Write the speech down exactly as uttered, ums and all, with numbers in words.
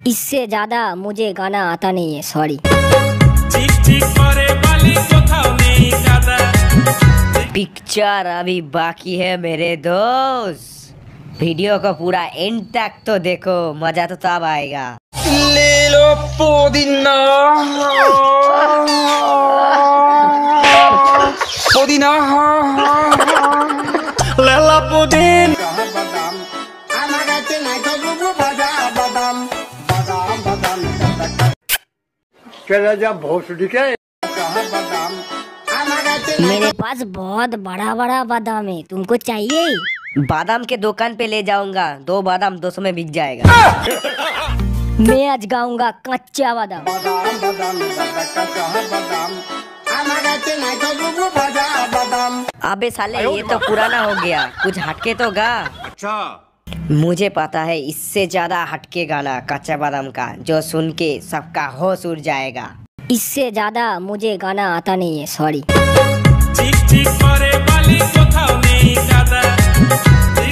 इससे ज्यादा मुझे गाना आता नहीं है, सॉरी। पिक्चर अभी बाकी है मेरे दोस्त, वीडियो को पूरा एंड तक तो देखो, मजा तो तब आएगा। ले लो पुदीना पुदीना ले लो पुदीना। मेरे पास बहुत बड़ा बड़ा बादाम है, तुमको चाहिए? बादाम के दुकान पे ले जाऊंगा, दो बादाम दो सौ में बिक जाएगा। मैं आज गाऊंगा कच्चा बादाम। अबे साले ये तो पुराना हो गया, कुछ हटके तो गा। अच्छा मुझे पता है इससे ज्यादा हटके गाना कच्चा बादाम का, जो सुन के सबका होश उड़ जाएगा। इससे ज्यादा मुझे गाना आता नहीं है, सॉरी।